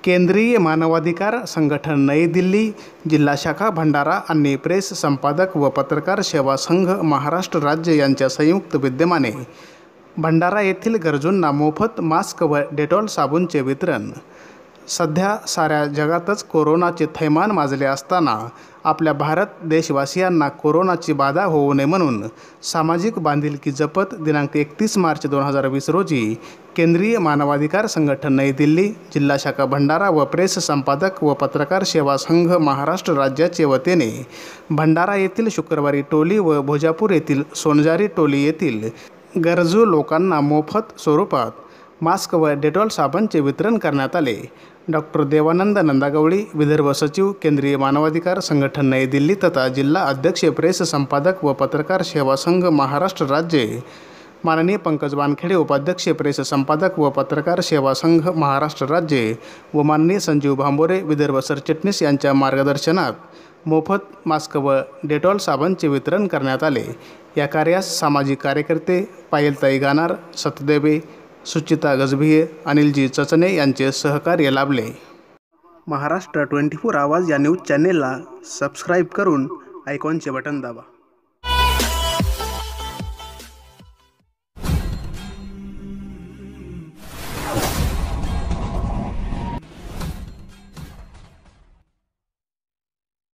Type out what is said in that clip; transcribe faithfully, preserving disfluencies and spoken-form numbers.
केंद्रीय मानवाधिकार संघटन नई दिल्ली, जिल्हा शाखा भंडारा आणि प्रेस संपादक व पत्रकार सेवा संघ महाराष्ट्र राज्य यांच्या संयुक्त विद्यमाने भंडारा येथील गरजूंना मोफत मास्क व डेटॉल साबूनचे वितरण। सध्या साऱ्या जगातच कोरोनाचे थैमान माजले असताना आपल्या भारत देशवासियांना कोरोनाची बाधा होऊ नये म्हणून सामाजिक बांधिलकी जपत दिनांक एकतीस मार्च दोन हजार वीस रोजी केंद्रीय मानवाधिकार संघटन नई दिल्ली, जिल्हा शाखा भंडारा व प्रेस संपादक व पत्रकार सेवा संघ महाराष्ट्र राज्याचे वतीने भंडारा येथील शुक्रवारी टोली व भोजापूर येथील सोनजारी टोली येथील गरजू लोकांना मोफत स्वरूपात मास्क व डेटॉल साबणचे वितरण करण्यात आले। डॉक्टर देवानंद नंदागवळी, विदर्भ सचिव, केंद्रीय मानवाधिकार संघटन नई दिल्ली तथा जिल्हा अध्यक्ष प्रेस संपादक व पत्रकार सेवा संघ महाराष्ट्र राज्य, माननीय पंकज वानखेडे, उपाध्यक्ष प्रेस संपादक व पत्रकार सेवा संघ महाराष्ट्र राज्य व माननीय संजीव भांबोरे, विदर्भ सरचिटणीस यांच्या मार्गदर्शनात मोफत मास्क व डेटॉल साबणचे वितरण करण्यात आले। या कार्यास सामाजिक कार्यकर्ते पायलताई गानार, सतदेवे, सुचिता गजभिये, अनिलजी चचने यांचे सहकार्य लाभले। महाराष्ट्र ट्वेंटी फोर आवाज या न्यूज चॅनेलला सबस्क्राईब करून आयकॉनचे बटन दाबा।